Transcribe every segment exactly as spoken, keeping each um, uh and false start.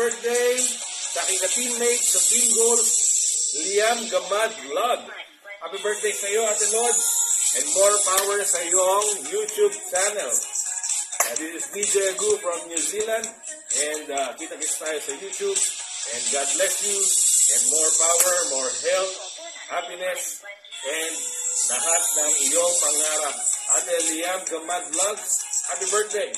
birthday sa aking ka-teammate sa Team Goals, Liam Gamad Vlog. Happy birthday sa iyo, Ate Lord, and more power sa iyong YouTube channel. Uh, this is D J Agu from New Zealand, and uh, kita-kits tayo sa YouTube, and God bless you, and more power, more health, happiness, and lahat ng iyong pangarap. Ate Liam Gamad Vlogs, happy birthday!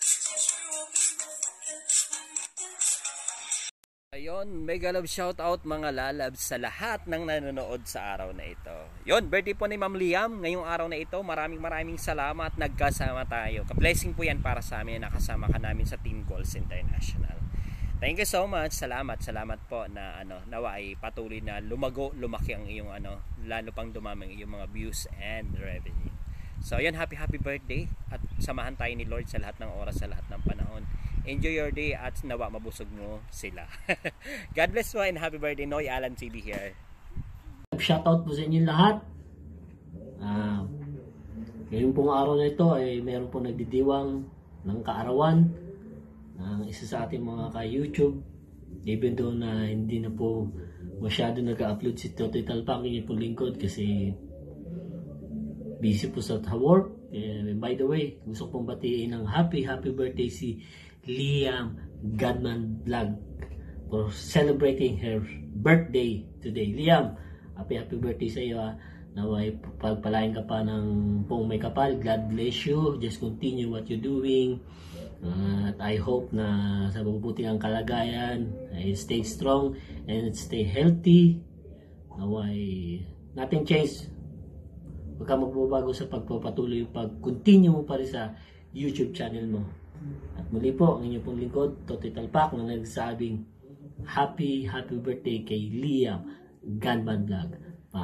Ayun, mega love shout out mga lalabs sa lahat ng nanonood sa araw na ito. Yon, birthday po ni Ma'am Liam ngayong araw na ito. Maraming maraming salamat, nagkasama tayo. Ka-blessing po yan para sa amin, nakasama ka namin sa Team Goals International. Thank you so much. Salamat, salamat po na ano, nawa ay patuloy na lumago, lumaki ang iyong ano, lalo pang dumami ang iyong mga views and revenue. So, ayun, happy happy birthday at samahan tayo ni Lord sa lahat ng oras, sa lahat ng panahon. Enjoy your day at nawa mabusog mo sila. God bless you and happy birthday, Noy Alan T V here. Shoutout po sa inyo lahat. Uh, ngayon pong araw na ito ay meron po nagdidiwang ng kaarawan ng isa sa ating mga ka-YouTube. Even though na hindi na po masyado nag-upload si Totoy Talpak, yung pong lingkod kasi busy po sa work. Uh, by the way, gusto kong batiin ng happy happy birthday si Liam Gamad Vlog for celebrating her birthday today. Liam, happy happy birthday sa iyo. Ha. Naway pagpalain ka pa ng pong may kapal. God bless you. Just continue what you're doing. Uh, at I hope na sa mabubuting ang kalagayan, uh, stay strong and stay healthy. Naway nothing change. Huwag ka magbabago sa pagpapatuloy, pag-continue mo pa rin sa YouTube channel mo. At muli po, ang inyong pong lingkod, Totoy Talpak, na nagsabing happy, happy birthday kay Liam Gamad Vlog.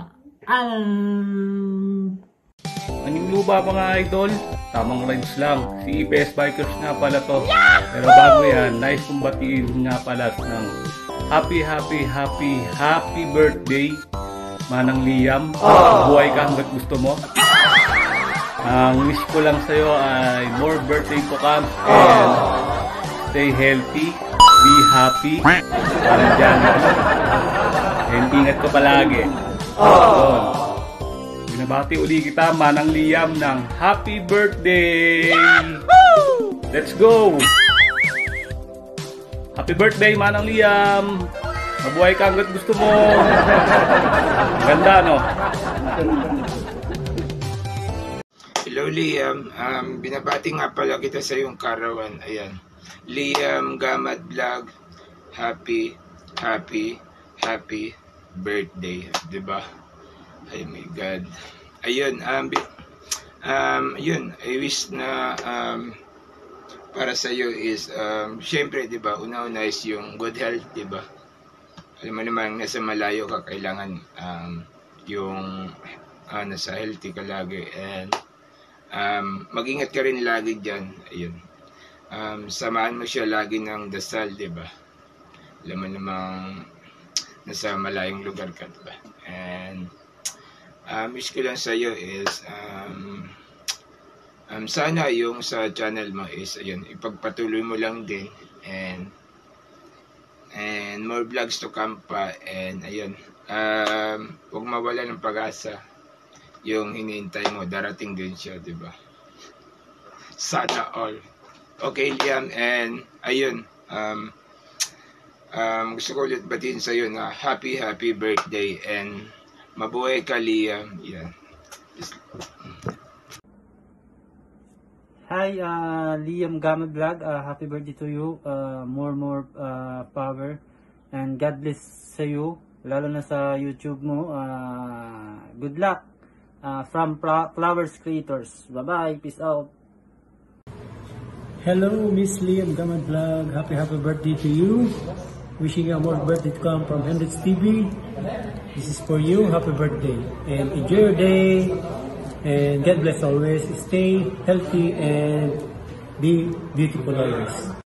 Paalam! Aning luba mga idol, tamang rhymes lang. Si E P S Bikers nga pala to. Pero bago yan, nice kong batiin nga pala ng happy, happy, happy, happy birthday Manang Liam. Buhay ka hanggat gusto mo. Ang wish ko lang sa'yo ay more birthday to come and stay healthy, be happy, parang dyan. And ingat ka palagi. Doon. Binabati uli kita, Manang Liam, ng happy birthday! Let's go! Happy birthday, Manang Liam! Mabuhay ka hanggat gusto mo! Ganda, no? Hello Liam, um, binabati nga pala kita sa iyong karawan. Ayan, Liam Gamad Vlog, happy, happy, happy birthday, diba? Ay my God. Ayun, um, um, ayun, I wish na um, para sa iyo is, um, syempre, diba, una-una is yung good health, diba? Alam mo naman, nasa malayo ka, kailangan um, yung uh, nasa healthy ka lagi, and Um, mag-ingat ka rin lagi dyan. Ayun. Um, samahan mo siya lagi ng dasal, diba? Alam mo namang nasa malayong lugar ka, diba? And um, wish ko lang sa'yo is um, um, sana yung sa channel mo is ayun, ipagpatuloy mo lang din, and and more vlogs to come pa, and ayun, um, huwag mawala ng pag-asa. Yung hinihintay mo, darating din siya, diba? Sana all. Okay, Liam, and ayun, um, um, gusto ko ulit batiin sa'yo na happy, happy birthday, and mabuhay ka, Liam. Yan. Hi, uh, Liam Gamad Vlog, uh, happy birthday to you, uh, more, more uh, power, and God bless sa you, lalo na sa YouTube mo. Uh, good luck. Uh, from Flowers Creators. Bye-bye. Peace out. Hello, Miss Liam Gamad Vlog. Happy, happy birthday to you. Wishing you more birthday to come from Hendrix T V. This is for you. Happy birthday. And enjoy your day. And God bless always. Stay healthy and be beautiful always.